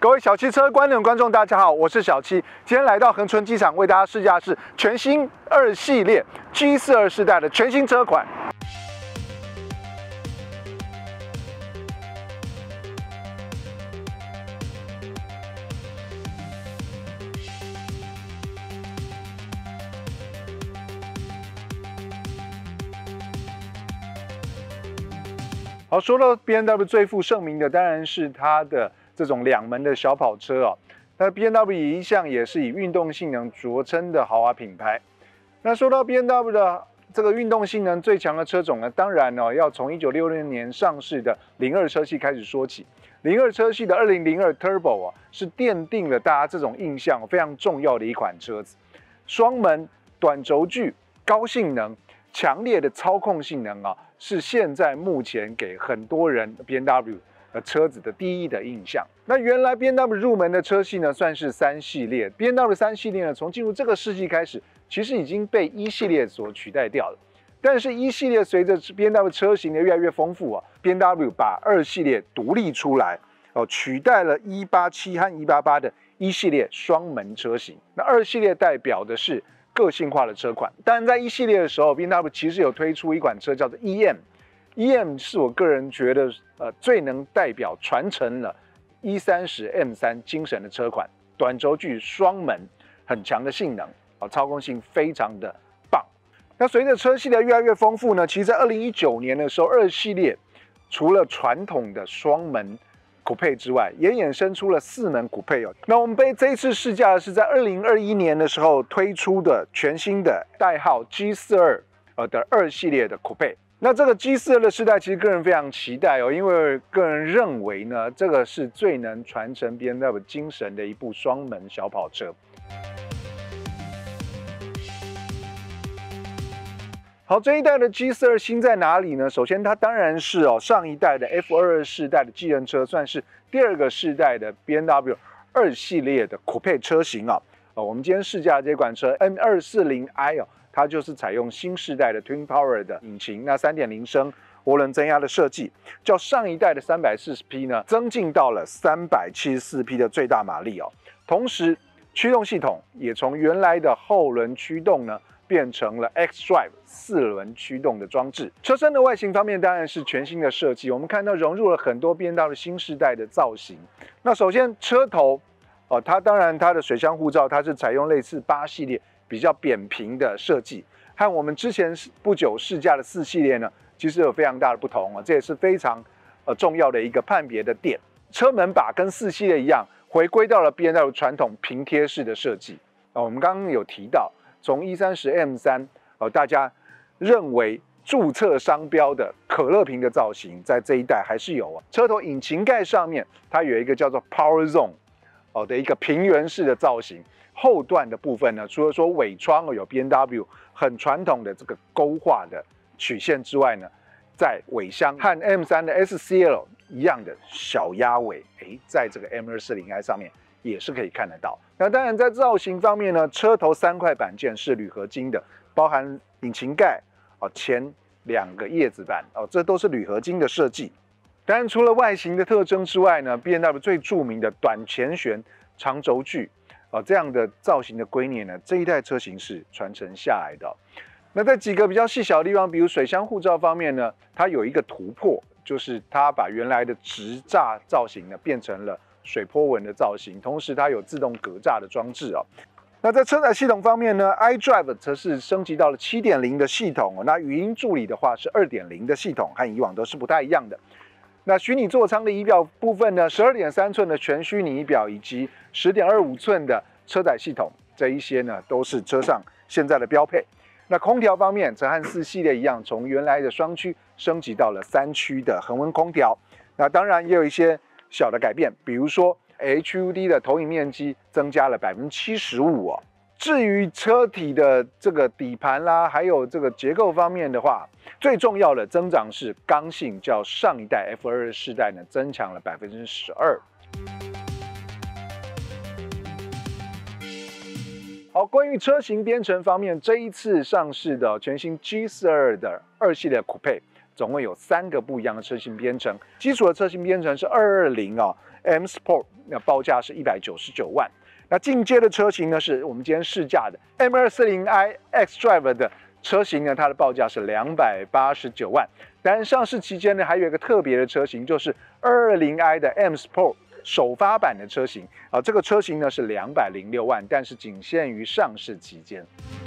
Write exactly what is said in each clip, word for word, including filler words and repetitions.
各位小汽车观众观众，大家好，我是小七。今天来到恒春机场，为大家试驾是全新二系列 G 四十二世代的全新车款。好，说到 B M W 最负盛名的，当然是它的这种两门的小跑车哦。那 B M W 一向也是以运动性能着称的豪华品牌。那说到 B M W 的这个运动性能最强的车种呢，当然哦，要从一九六六年上市的零二车系开始说起。零二车系的二零零二 Turbo 啊，是奠定了大家这种印象非常重要的一款车子。双门、短轴距、高性能、强烈的操控性能啊。是现在目前给很多人 B M W 的车子的第一的印象。那原来 B M W 入门的车系呢，算是三系列。B M W 三系列呢，从进入这个世纪开始，其实已经被一系列所取代掉了。但是，一系列随着 B M W 车型的越来越丰富啊 ，B M W 把二系列独立出来，哦，取代了一八七和一八八的一系列双门车型。那二系列代表的是个性化的车款，当然在一系列的时候 ，B M W 其实有推出一款车叫做 E M，E M 是我个人觉得呃最能代表传承了 E 三十 M 三精神的车款，短轴距双门，很强的性能，啊，操控性非常的棒。那随着车系的越来越丰富呢，其实在二零一九年的时候，二系列除了传统的双门酷配之外，也衍生出了四门酷配哦。那我们被这一次试驾的是在二零二一年的时候推出的全新的代号 G 四十二 呃的二系列的酷配。那这个 G 四十二的世代，其实个人非常期待哦，因为个人认为呢，这个是最能传承 B M W 精神的一部双门小跑车。好，这一代的 G 四十二新在哪里呢？首先，它当然是哦上一代的 F 二十二世代的继任车，算是第二个世代的 B M W 二系列的酷配车型啊。呃，我们今天试驾的这款车 M 二四零 i 哦，它就是采用新世代的 Twin Power 的引擎，那 三点零 升涡轮增压的设计，较上一代的三百四十匹呢，增进到了三百七十四匹的最大马力哦。同时，驱动系统也从原来的后轮驱动呢，变成了 X-Drive 四轮驱动的装置。车身的外形方面当然是全新的设计，我们看到融入了很多 B M W 新世代的造型。那首先车头，哦，它当然它的水箱护罩它是采用类似八系列比较扁平的设计，和我们之前不久试驾的四系列呢，其实有非常大的不同啊，这也是非常呃重要的一个判别的点。车门把跟四系列一样，回归到了 B M W 传统平贴式的设计。啊，我们刚刚有提到。从 E 三十 M 三，呃，大家认为注册商标的可乐瓶的造型，在这一代还是有啊。车头引擎盖上面，它有一个叫做 Power Zone 哦的一个平圆式的造型。后段的部分呢，除了说尾窗有 B M W 很传统的这个勾画的曲线之外呢，在尾箱和 M 三的 S C L 一样的小鸭尾，哎，在这个 M 二四零 i 上面。也是可以看得到。那当然，在造型方面呢，车头三块板件是铝合金的，包含引擎盖哦，前两个叶子板哦，这都是铝合金的设计。当然，除了外形的特征之外呢 ，B M W 最著名的短前悬、长轴距哦这样的造型的观念呢，这一代车型是传承下来的。那在几个比较细小的地方，比如水箱护罩方面呢，它有一个突破，就是它把原来的直栅造型呢变成了水波纹的造型，同时它有自动格栅的装置哦。那在车载系统方面呢 ，iDrive 则是升级到了 七点零 的系统哦。那语音助理的话是 二点零 的系统，和以往都是不太一样的。那虚拟座舱的仪表部分呢 ，十二点三 寸的全虚拟仪表以及 十点二五 寸的车载系统，这一些呢都是车上现在的标配。那空调方面则和四系列一样，从原来的双区升级到了三区的恒温空调。那当然也有一些小的改变，比如说 H U D 的投影面积增加了 百分之七十五 哦。至于车体的这个底盘啦，还有这个结构方面的话，最重要的增长是刚性，较上一代 F 二十二世代呢增强了 百分之十二。好，关于车型编程方面，这一次上市的全新 G 四十二的二系列酷配， 总共有三个不一样的车型编程。基础的车型编程是二二零啊 M Sport， 那报价是一百九十九万。那进阶的车型呢，是我们今天试驾的 M 二四零 i xDrive 的车型呢，它的报价是两百八十九万。当然，上市期间呢，还有一个特别的车型，就是二二零 i 的 M Sport 首发版的车型啊，这个车型呢是两百零六万，但是仅限于上市期间。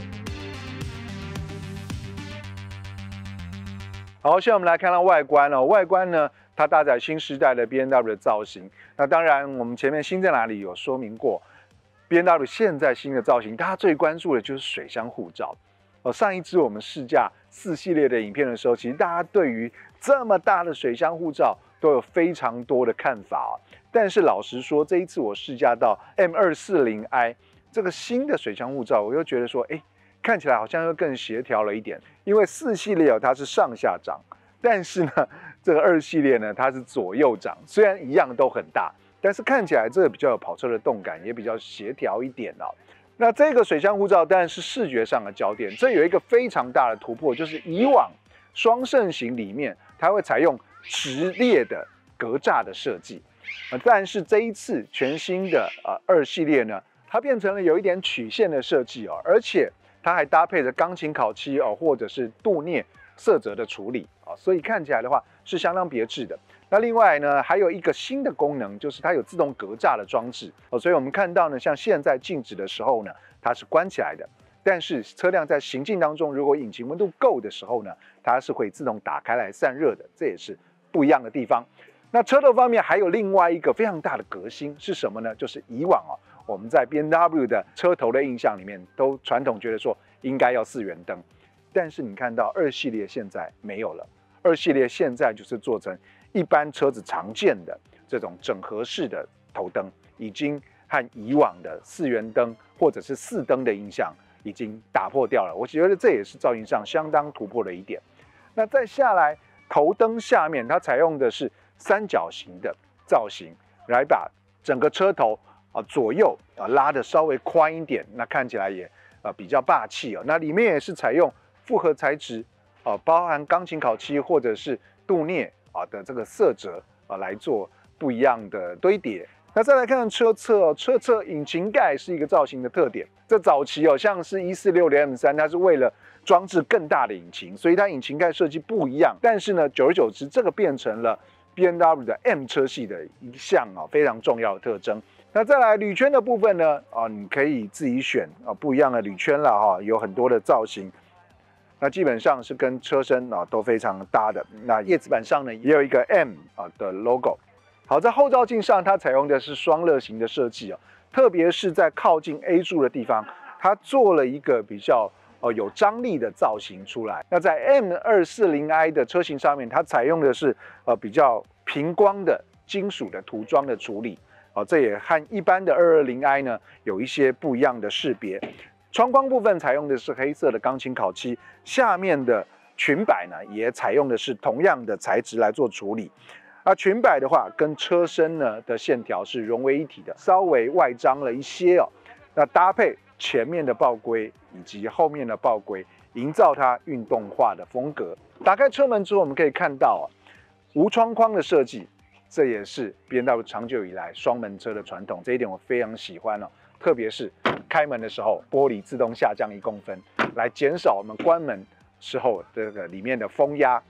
好，现在我们来看到外观哦，外观呢，它搭载新时代的 B M W 的造型。那当然，我们前面新在哪里有说明过 ，B M W 现在新的造型，大家最关注的就是水箱护罩。哦，上一支我们试驾四系列的影片的时候，其实大家对于这么大的水箱护罩都有非常多的看法啊。但是老实说，这一次我试驾到 M 二四零 i 这个新的水箱护罩，我又觉得说，哎，看起来好像又更协调了一点。因为四系列哦它是上下长，但是呢，这个二系列呢它是左右长，虽然一样都很大，但是看起来这个比较有跑车的动感，也比较协调一点哦。那这个水箱护罩当然是视觉上的焦点，这有一个非常大的突破，就是以往双肾型里面它会采用直列的格栅的设计，呃，但是这一次全新的呃二系列呢，它变成了有一点曲线的设计哦，而且它还搭配着钢琴烤漆哦，或者是镀镍色泽的处理啊，所以看起来的话是相当别致的。那另外呢，还有一个新的功能，就是它有自动格栅的装置哦，所以我们看到呢，像现在静止的时候呢，它是关起来的，但是车辆在行进当中，如果引擎温度够的时候呢，它是会自动打开来散热的，这也是不一样的地方。那车头方面还有另外一个非常大的革新是什么呢？就是以往哦，我们在 B M W 的车头的印象里面，都传统觉得说应该要四元灯，但是你看到二系列现在没有了，二系列现在就是做成一般车子常见的这种整合式的头灯，已经和以往的四元灯或者是四灯的印象已经打破掉了。我觉得这也是造型上相当突破的一点。那再下来，头灯下面它采用的是三角形的造型，来把整个车头啊左右啊拉得稍微宽一点，那看起来也呃比较霸气哦。那里面也是采用复合材质啊，包含钢琴烤漆或者是镀镍啊的这个色泽啊来做不一样的堆叠。那再来看车侧哦，车侧引擎盖是一个造型的特点。这早期哦，像是一四六零 M 三，它是为了装置更大的引擎，所以它引擎盖设计不一样。但是呢，久而久之，这个变成了 B M W 的 M 车系的一项啊非常重要的特征。那再来铝圈的部分呢，啊，你可以自己选啊不一样的铝圈了哈，有很多的造型。那基本上是跟车身啊都非常搭的。那叶子板上呢也有一个 M 啊的 logo。好，在后照镜上，它采用的是双乐型的设计啊，特别是在靠近 A 柱的地方，它做了一个比较呃有张力的造型出来。那在 M 二四零 i 的车型上面，它采用的是呃比较平光的金属的涂装的处理，哦、呃，这也和一般的二二零 i 呢有一些不一样的识别。窗框部分采用的是黑色的钢琴烤漆，下面的裙摆呢也采用的是同样的材质来做处理。而裙摆的话，跟车身呢的线条是融为一体的，稍微外张了一些哦。那搭配前面的爆龟以及后面的爆龟，营造它运动化的风格。打开车门之后，我们可以看到啊，无窗框的设计，这也是 B M W 长久以来双门车的传统，这一点我非常喜欢哦。特别是开门的时候，玻璃自动下降一公分，来减少我们关门时候这个里面的风压。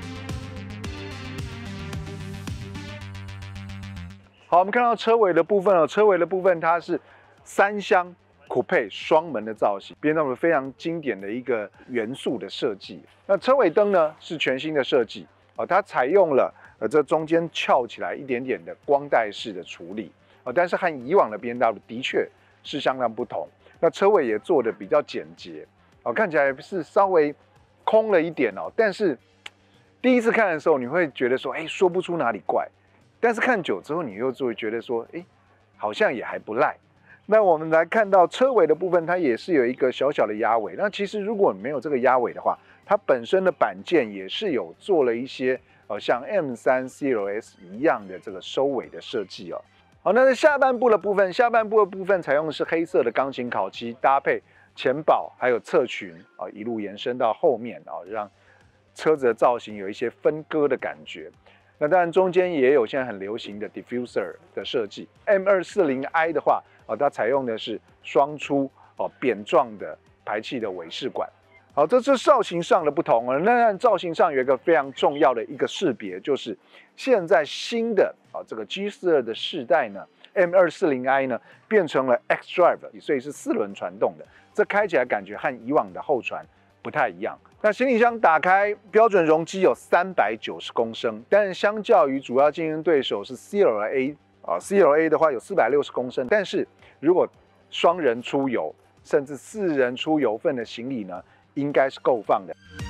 好，我们看到车尾的部分哦，车尾的部分它是三厢 Coupe 双门的造型 ，B M W 非常经典的一个元素的设计。那车尾灯呢是全新的设计啊，它采用了呃这中间翘起来一点点的光带式的处理啊，但是和以往的 B M W 的确是相当不同。那车尾也做的比较简洁哦，看起来是稍微空了一点哦，但是第一次看的时候你会觉得说，哎，说不出哪里怪。但是看久之后，你又就会觉得说，哎，好像也还不赖。那我们来看到车尾的部分，它也是有一个小小的压尾。那其实如果没有这个压尾的话，它本身的板件也是有做了一些呃像 M 三 C L S 一样的这个收尾的设计哦。好，那在下半部的部分，下半部的部分采用的是黑色的钢琴烤漆，搭配前保还有侧裙啊，一路延伸到后面啊，让车子的造型有一些分割的感觉。那当然中间也有现在很流行的 diffuser 的设计。M 二四零 I 的话，哦，它采用的是双出哦扁状的排气的尾式管。好，这是造型上的不同了。那造型上有一个非常重要的一个识别，就是现在新的啊这个 G 四十二的世代呢 ，M 二四零 I 呢变成了 xDrive， 所以是四轮传动的。这开起来感觉和以往的后传不太一样。那行李箱打开，标准容积有三百九十公升，但是相较于主要竞争对手是 C L A 啊 ，C L A 的话有四百六十公升，但是如果双人出游，甚至四人出游份的行李呢，应该是够放的。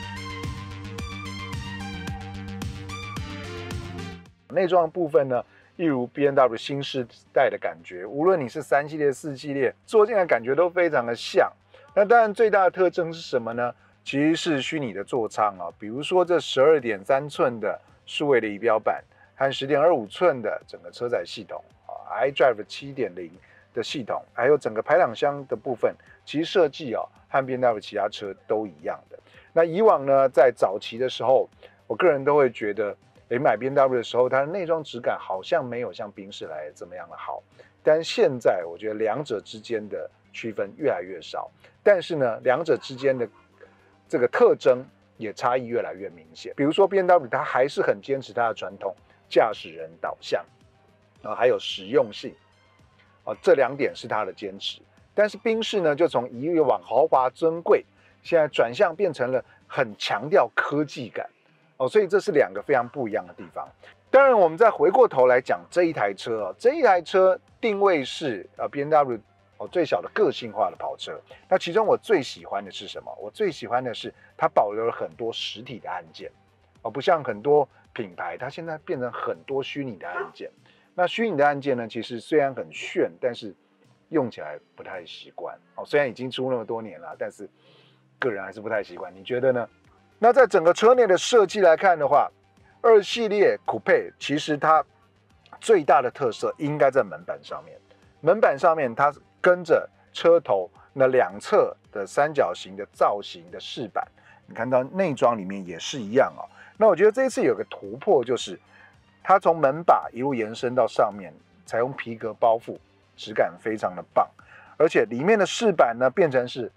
内装部分呢，一如 B M W 新世代的感觉，无论你是三系列、四系列，坐进来感觉都非常的像。那当然最大的特征是什么呢？其实是虚拟的座舱啊，比如说这 十二点三寸的数位的仪表板和 十点二五寸的整个车载系统啊 ，iDrive 七点零 的系统，还有整个排挡箱的部分，其实设计啊和 B M W 其他车都一样的。那以往呢，在早期的时候，我个人都会觉得。诶，买 B M W 的时候，它的内装质感好像没有像宾士来的这么样的好，但现在我觉得两者之间的区分越来越少，但是呢，两者之间的这个特征也差异越来越明显。比如说 B M W 它还是很坚持它的传统驾驶人导向，啊，还有实用性，啊，这两点是它的坚持。但是宾士呢，就从以往豪华尊贵，现在转向变成了很强调科技感。哦，所以这是两个非常不一样的地方。当然，我们再回过头来讲这一台车哦，这一台车定位是呃 B M W 哦最小的个性化的跑车。那其中我最喜欢的是什么？我最喜欢的是它保留了很多实体的按键，哦，不像很多品牌，它现在变成很多虚拟的按键。那虚拟的按键呢，其实虽然很炫，但是用起来不太习惯。哦，虽然已经出那么多年了，但是个人还是不太习惯。你觉得呢？那在整个车内的设计来看的话，二系列 Coupe 其实它最大的特色应该在门板上面。门板上面它跟着车头那两侧的三角形的造型的饰板，你看到内装里面也是一样哦。那我觉得这一次有个突破，就是它从门把一路延伸到上面，采用皮革包覆，质感非常的棒。而且里面的饰板呢变成是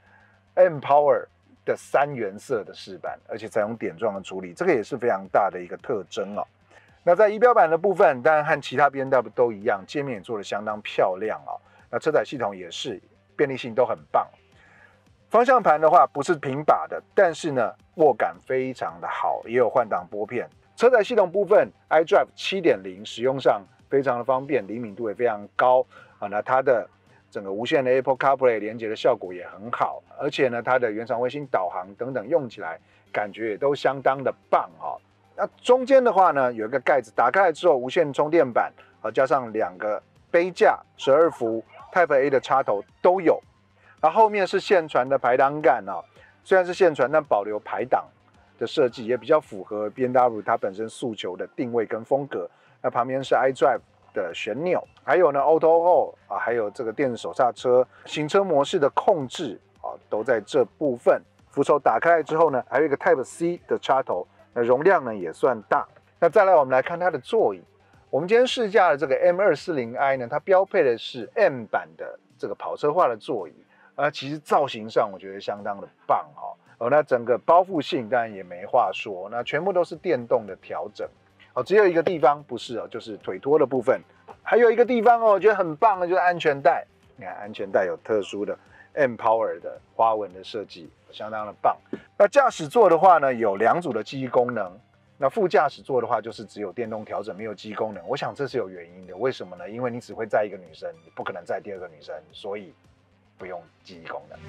M Power的三原色的饰板，而且采用点状的处理，这个也是非常大的一个特征哦。那在仪表板的部分，当然和其他 B M W 都一样，界面也做得相当漂亮哦。那车载系统也是便利性都很棒。方向盘的话不是平把的，但是呢握感非常的好，也有换挡拨片。车载系统部分 iDrive 七点零 使用上非常的方便，灵敏度也非常高啊。那它的整个无线的 Apple CarPlay 连接的效果也很好，而且呢，它的原厂卫星导航等等用起来感觉也都相当的棒哈、哦。那中间的话呢，有一个盖子，打开来之后，无线充电板啊，加上两个杯架、十二伏 Type A 的插头都有。然后后面是线传的排挡杆啊、哦，虽然是线传，但保留排挡的设计，也比较符合 B M W 它本身诉求的定位跟风格。那旁边是 iDrive的旋钮，还有呢 Auto Hold 啊，还有这个电子手刹车、行车模式的控制啊，都在这部分。扶手打开来之后呢，还有一个 Type C 的插头，那容量呢也算大。那再来我们来看它的座椅，我们今天试驾的这个 M 二四零 I 呢，它标配的是 M 版的这个跑车化的座椅，啊，其实造型上我觉得相当的棒哈、哦。哦，那整个包覆性当然也没话说，那全部都是电动的调整。哦，只有一个地方不是哦，就是腿托的部分。还有一个地方哦，我觉得很棒的就是安全带。你看安全带有特殊的 M Power 的花纹的设计，相当的棒。那驾驶座的话呢，有两组的记忆功能。那副驾驶座的话，就是只有电动调整，没有记忆功能。我想这是有原因的，为什么呢？因为你只会载一个女生，你不可能载第二个女生，所以不用记忆功能。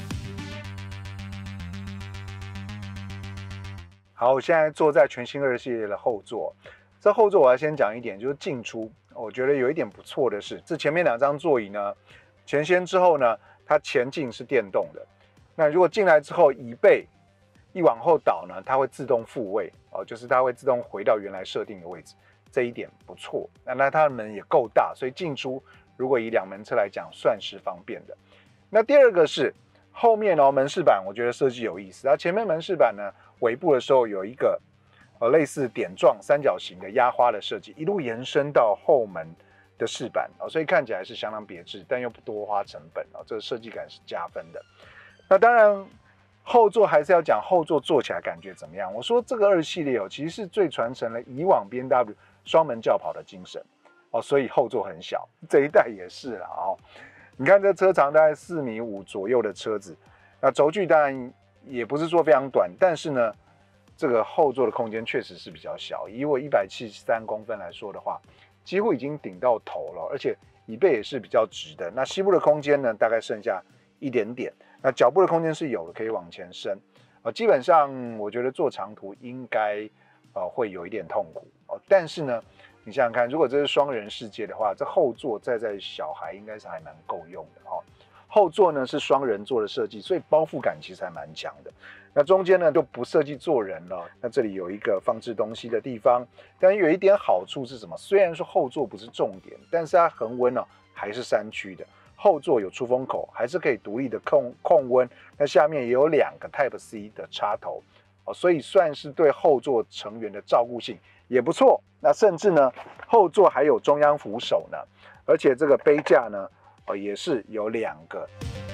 好，我现在坐在全新二系列的后座。这后座我要先讲一点，就是进出，我觉得有一点不错的是，这前面两张座椅呢，前掀之后呢，它前进是电动的。那如果进来之后，椅背一往后倒呢，它会自动复位哦，就是它会自动回到原来设定的位置，这一点不错。那那它的门也够大，所以进出如果以两门车来讲，算是方便的。那第二个是后面哦门饰板我觉得设计有意思，它前面门饰板呢尾部的时候有一个呃类似点状三角形的压花的设计，一路延伸到后门的饰板哦，所以看起来是相当别致，但又不多花成本哦，这个设计感是加分的。那当然后座还是要讲后座坐起来感觉怎么样。我说这个二系列哦，其实是最传承了以往 B M W 双门轿跑的精神哦，所以后座很小，这一代也是啦哦。你看这车长大概四米五左右的车子，那轴距当然也不是说非常短，但是呢，这个后座的空间确实是比较小。以我一百七十三公分来说的话，几乎已经顶到头了，而且椅背也是比较直的。那膝部的空间呢，大概剩下一点点。那脚部的空间是有的，可以往前伸。呃，基本上我觉得坐长途应该呃会有一点痛苦哦，但是呢。你想想看，如果这是双人世界的话，这后座载载小孩应该是还蛮够用的哦。后座呢是双人座的设计，所以包覆感其实还蛮强的。那中间呢就不设计坐人了，那这里有一个放置东西的地方，但有一点好处是什么？虽然说后座不是重点，但是它恒温呢、哦、还是三区的。后座有出风口，还是可以独立的控控温。那下面也有两个 Type C 的插头哦，所以算是对后座成员的照顾性也不错。那甚至呢，后座还有中央扶手呢，而且这个杯架呢，呃，也是有两个。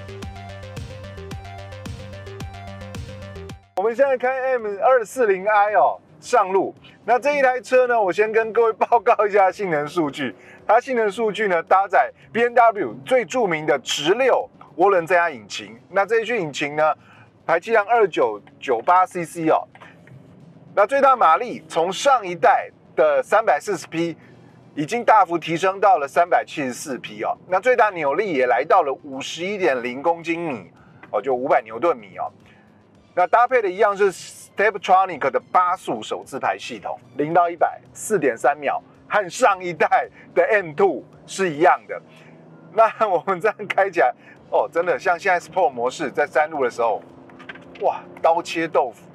我们现在开 M 二四零 I 哦，上路。那这一台车呢，我先跟各位报告一下性能数据。它性能数据呢，搭载 B M W 最著名的直六涡轮增压引擎。那这一具引擎呢，排气量二九九八 C C 哦。那最大马力从上一代的三百四十匹已经大幅提升到了三百七十四匹哦，那最大扭力也来到了五十一点零公斤米哦，就五百牛顿米哦。那搭配的一样是 Steptronic 的八速手自排系统，零到一百 四点三秒，和上一代的 M 二 是一样的。那我们这样开起来哦，真的像现在 Sport 模式在山路的时候，哇，刀切豆腐。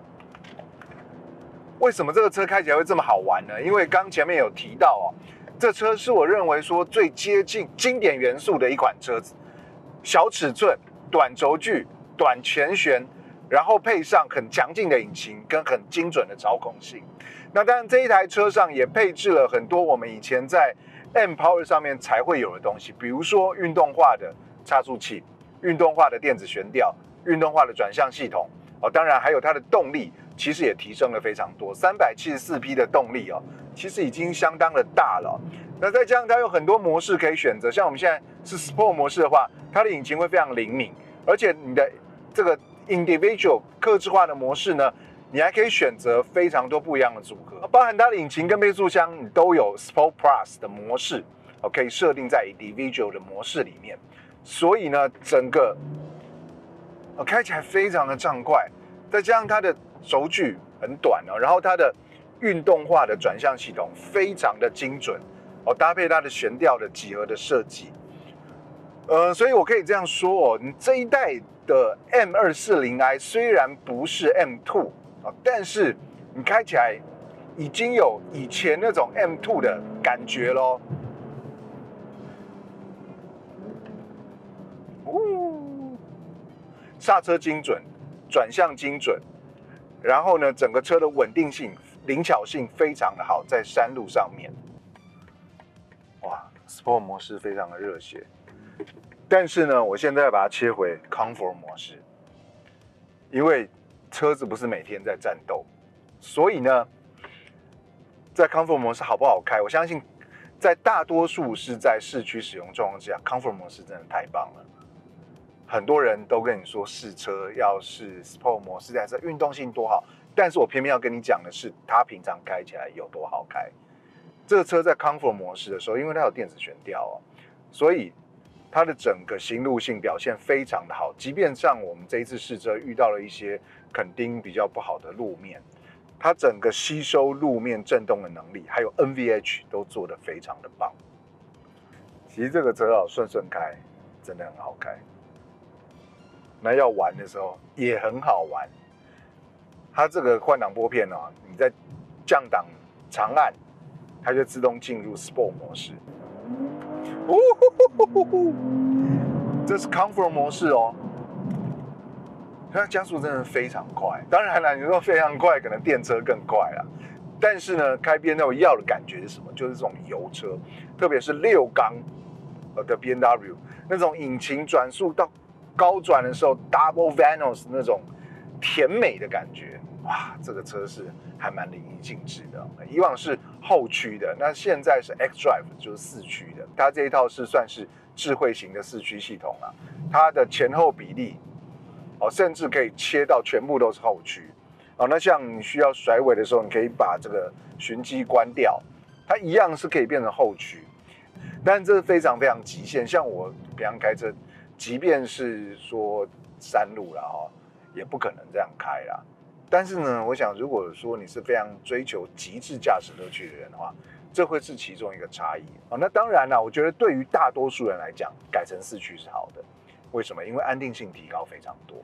为什么这个车开起来会这么好玩呢？因为刚前面有提到哦，这车是我认为说最接近经典元素的一款车子，小尺寸、短轴距、短前悬，然后配上很强劲的引擎跟很精准的操控性。那当然这一台车上也配置了很多我们以前在 M Power 上面才会有的东西，比如说运动化的差速器、运动化的电子悬吊、运动化的转向系统哦，当然还有它的动力。其实也提升了非常多，三百七十四匹的动力哦，其实已经相当的大了、哦。那再加上它有很多模式可以选择，像我们现在是 Sport 模式的话，它的引擎会非常灵敏，而且你的这个 Individual 客制化的模式呢，你还可以选择非常多不一样的组合，包含它的引擎跟变速箱，你都有 Sport Plus 的模式，哦，可以设定在 Individual 的模式里面，所以呢，整个哦开起来非常的畅快，再加上它的轴距很短哦，然后它的运动化的转向系统非常的精准哦，搭配它的悬吊的几何的设计，呃，所以我可以这样说哦，你这一代的 M 二四零 I 虽然不是 M 二 啊，但是你开起来已经有以前那种 M 二 的感觉咯。哦，刹车精准，转向精准。然后呢，整个车的稳定性、灵巧性非常的好，在山路上面，哇 ，Sport 模式非常的热血。但是呢，我现在要把它切回 Comfort 模式，因为车子不是每天在战斗，所以呢，在 Comfort 模式好不好开，我相信在大多数是在市区使用状况之下 ，Comfort 模式真的太棒了。很多人都跟你说试车要是 Sport 模式，但是运动性多好，但是我偏偏要跟你讲的是，它平常开起来有多好开。这个车在 Comfort 模式的时候，因为它有电子悬吊哦，所以它的整个行路性表现非常的好。即便像我们这一次试车遇到了一些墾丁比较不好的路面，它整个吸收路面震动的能力，还有 N V H 都做得非常的棒。其实这个车啊，顺顺开，真的很好开。那要玩的时候也很好玩，它这个换挡拨片啊，你在降档长按，它就自动进入 Sport 模式。哦呼呼呼呼呼，这是 Comfort 模式哦。 它加速真的非常快。当然了，你说非常快，可能电车更快啦。但是呢，开 B M W 要的感觉是什么？就是这种油车，特别是六缸的 B M W 那种引擎转速到高转的时候 ，Double Vanos 那种甜美的感觉，哇，这个车是还蛮淋漓尽致的。以往是后驱的，那现在是 xDrive 就是四驱的。它这一套是算是智慧型的四驱系统啦，它的前后比例，哦，甚至可以切到全部都是后驱。哦，那像你需要甩尾的时候，你可以把这个循迹关掉，它一样是可以变成后驱。但这是非常非常极限，像我平常开车，即便是说山路啦哈，也不可能这样开啦。但是呢，我想如果说你是非常追求极致驾驶乐趣的人的话，这会是其中一个差异。哦，那当然啦，我觉得对于大多数人来讲，改成四驱是好的。为什么？因为安定性提高非常多。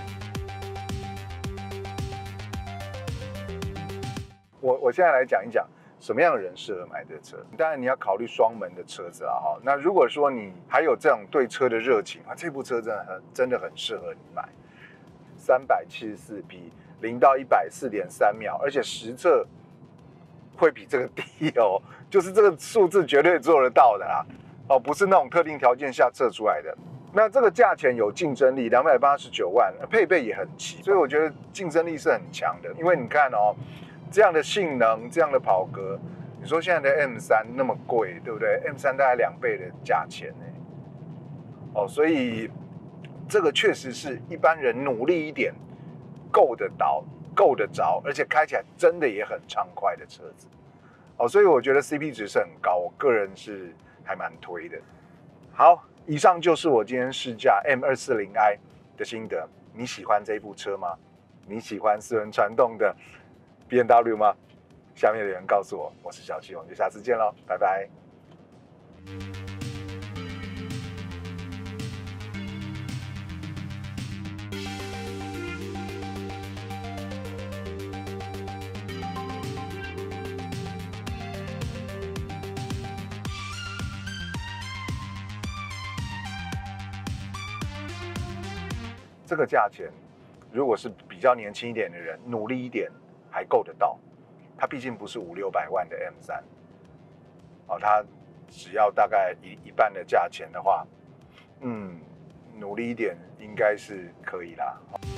我我现在来讲一讲什么样的人适合买这车。当然你要考虑双门的车子啊哈。那如果说你还有这种对车的热情啊，这部车真的很真的很适合你买。三百七十四匹，零到一百四点三秒，而且实测会比这个低哦，就是这个数字绝对做得到的啦。哦，不是那种特定条件下测出来的。那这个价钱有竞争力，两百八十九万，配备也很齐，所以我觉得竞争力是很强的。因为你看哦。这样的性能，这样的跑格，你说现在的 M 三 那么贵，对不对 ？M 三 大概两倍的价钱呢。哦，所以这个确实是一般人努力一点够得到、够得着，而且开起来真的也很畅快的车子。哦，所以我觉得 C P 值是很高，我个人是还蛮推的。好，以上就是我今天试驾 M 二四零 i 的心得。你喜欢这部车吗？你喜欢四轮传动的B M W 吗？下面留言告诉我。我是小七，我们就下次见喽，拜拜。这个价钱，如果是比较年轻一点的人，努力一点还够得到。它毕竟不是五六百万的 M 三，哦，它只要大概一一半的价钱的话，嗯，努力一点应该是可以啦。